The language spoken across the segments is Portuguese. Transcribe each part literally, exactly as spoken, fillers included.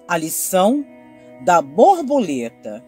A lição da borboleta.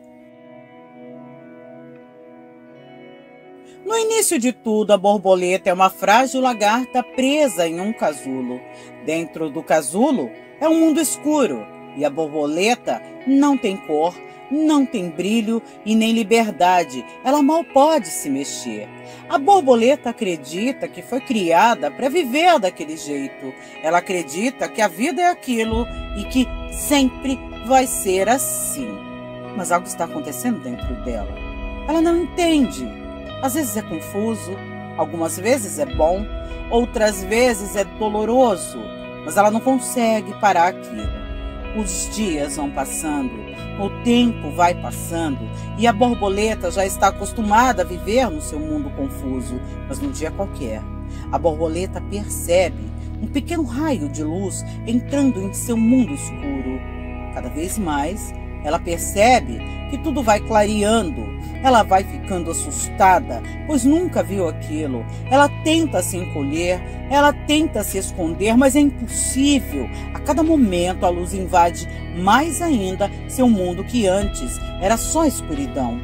No início de tudo, a borboleta é uma frágil lagarta presa em um casulo. Dentro do casulo é um mundo escuro e a borboleta não tem cor, não tem brilho e nem liberdade. Ela mal pode se mexer. A borboleta acredita que foi criada para viver daquele jeito. Ela acredita que a vida é aquilo e que sempre vai ser assim. Mas algo está acontecendo dentro dela. Ela não entende. Às vezes é confuso, algumas vezes é bom, outras vezes é doloroso, mas ela não consegue parar aquilo. Os dias vão passando, o tempo vai passando e a borboleta já está acostumada a viver no seu mundo confuso, mas num dia qualquer, a borboleta percebe um pequeno raio de luz entrando em seu mundo escuro. Cada vez mais, ela percebe que tudo vai clareando. Ela vai ficando assustada, pois nunca viu aquilo. Ela tenta se encolher, ela tenta se esconder, mas é impossível. A cada momento a luz invade mais ainda seu mundo que antes era só escuridão.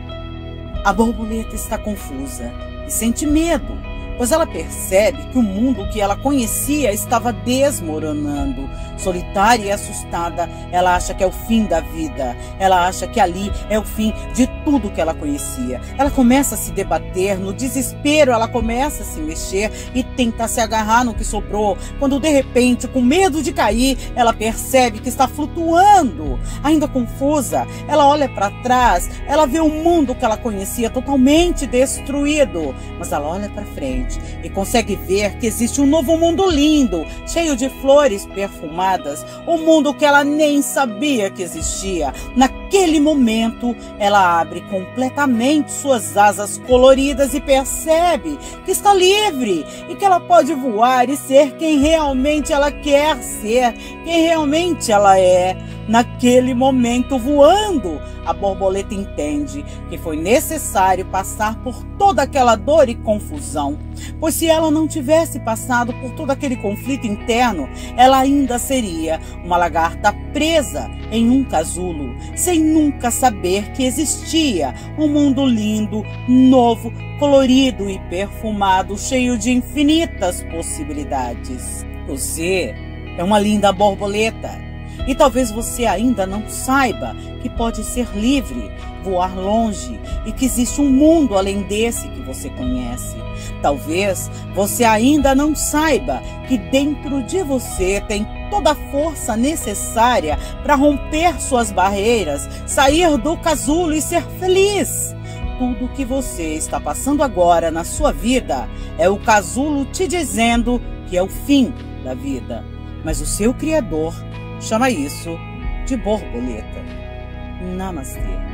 A borboleta está confusa e sente medo, pois ela percebe que o mundo que ela conhecia estava desmoronando. Solitária e assustada, ela acha que é o fim da vida. Ela acha que ali é o fim de tudo que ela conhecia. Ela começa a se debater, no desespero ela começa a se mexer e tenta se agarrar no que sobrou, quando de repente, com medo de cair, ela percebe que está flutuando. Ainda confusa, ela olha para trás, ela vê o mundo que ela conhecia totalmente destruído, mas ela olha para frente e consegue ver que existe um novo mundo lindo, cheio de flores perfumadas, um mundo que ela nem sabia que existia. Naquele momento, ela abre completamente suas asas coloridas e percebe que está livre e que ela pode voar e ser quem realmente ela quer ser, quem realmente ela é. Naquele momento, voando, a borboleta entende que foi necessário passar por toda aquela dor e confusão, pois se ela não tivesse passado por todo aquele conflito interno, ela ainda seria uma lagarta presa em um casulo, sem nunca saber que existia um mundo lindo, novo, colorido e perfumado, cheio de infinitas possibilidades. Você é uma linda borboleta. E talvez você ainda não saiba que pode ser livre, voar longe e que existe um mundo além desse que você conhece. Talvez você ainda não saiba que dentro de você tem toda a força necessária para romper suas barreiras, sair do casulo e ser feliz. Tudo o que você está passando agora na sua vida é o casulo te dizendo que é o fim da vida. Mas o seu Criador chama isso de borboleta. Namastê.